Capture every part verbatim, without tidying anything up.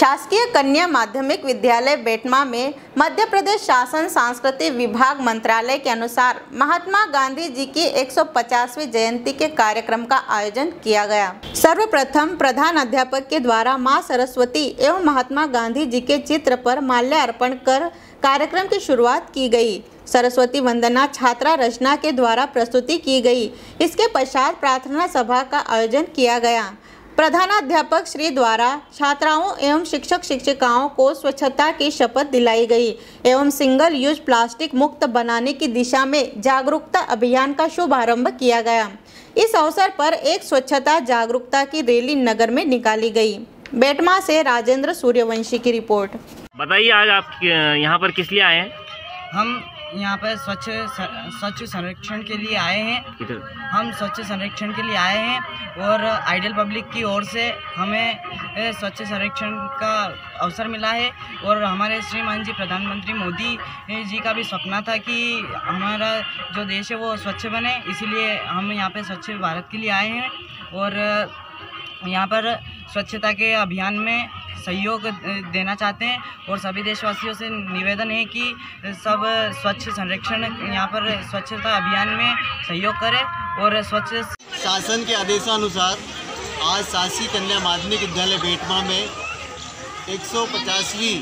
शासकीय कन्या माध्यमिक विद्यालय बेटमा में मध्य प्रदेश शासन सांस्कृतिक विभाग मंत्रालय के अनुसार महात्मा गांधी जी की एक सौ पचासवीं जयंती के कार्यक्रम का आयोजन किया गया। सर्वप्रथम प्रधान अध्यापक के द्वारा मां सरस्वती एवं महात्मा गांधी जी के चित्र पर माल्यार्पण कर कार्यक्रम की शुरुआत की गई। सरस्वती वंदना छात्रा रचना के द्वारा प्रस्तुति की गई। इसके पश्चात प्रार्थना सभा का आयोजन किया गया। प्रधानाध्यापक श्री द्वारा छात्राओं एवं शिक्षक शिक्षिकाओं को स्वच्छता की शपथ दिलाई गई एवं सिंगल यूज प्लास्टिक मुक्त बनाने की दिशा में जागरूकता अभियान का शुभारंभ किया गया। इस अवसर पर एक स्वच्छता जागरूकता की रैली नगर में निकाली गई। बेटमा से राजेंद्र सूर्यवंशी की रिपोर्ट। बताइए, आज आप यहाँ पर किस लिए आए हैं? हम यहाँ पर स्वच्छ स्वच्छ संरक्षण के लिए आए हैं। हम स्वच्छ संरक्षण के लिए आए हैं और आइडियल पब्लिक की ओर से हमें स्वच्छ संरक्षण का अवसर मिला है और हमारे श्रीमान जी प्रधानमंत्री मोदी जी का भी सपना था कि हमारा जो देश है वो स्वच्छ बने, इसीलिए हम यहाँ पे स्वच्छ भारत के लिए आए हैं और यहाँ पर स्वच्छता के अभियान में सहयोग देना चाहते हैं और सभी देशवासियों से निवेदन है कि सब स्वच्छ संरक्षण यहाँ पर स्वच्छता अभियान में सहयोग करें और स्वच्छ। शासन के आदेशानुसार आज शासकीय कन्या माध्यमिक विद्यालय बेटमा में एक सौ पचासवीं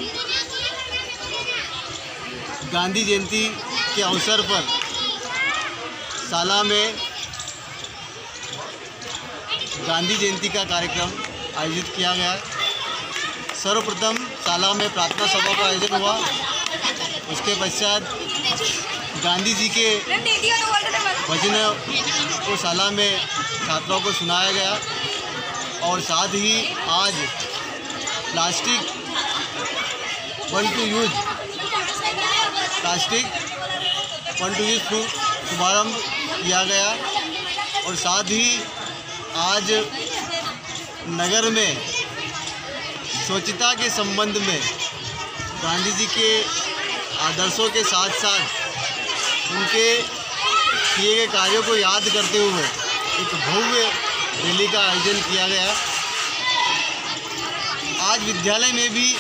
गांधी जयंती के अवसर पर शाला में गांधी जयंती का कार्यक्रम आयोजित किया गया। सर्वप्रथम शाला में प्रार्थना सभा का आयोजन हुआ। उसके पश्चात गांधी जी के भजन को शाला में छात्रों को सुनाया गया और साथ ही आज plastic one to use plastic one to use शुभारम्भ किया गया और साथ ही आज नगर में स्वच्छता के संबंध में गांधी जी के आदर्शों के साथ साथ उनके किए गए कार्यों को याद करते हुए एक भव्य रैली का आयोजन किया गया। आज विद्यालय में भी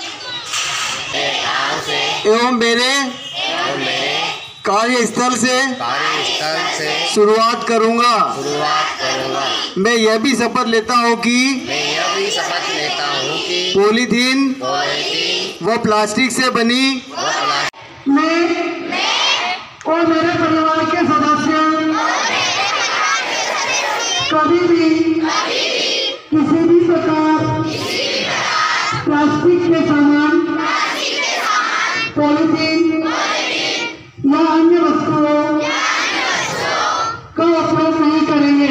एवं मेरे कार्यस्थल से कार्यस्थल से शुरुआत करूंगा शुरुआत करूंगा। मैं यह भी शपथ लेता हूं कि मैं यह भी शपथ लेता हूं कि पॉलीथीन पॉलीथीन व प्लास्टिक से बनी व प्लास्टिक मैं और मेरे परिवार के सदस्य कभी भी किसी भी प्रकार प्लास्टिक के सामान पॉलीथीन या अन्य वस्तुओं का उपयोग नहीं करेंगे।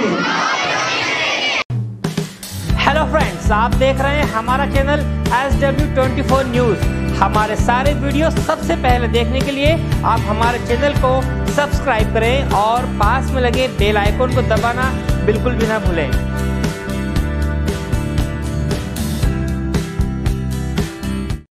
हेलो फ्रेंड्स, आप देख रहे हैं हमारा channel S W twenty four news. हमारे सारे वीडियो सबसे पहले देखने के लिए आप हमारे चैनल को सब्सक्राइब करें और पास में लगे बेल आइकन को दबाना बिल्कुल भी ना भूलें।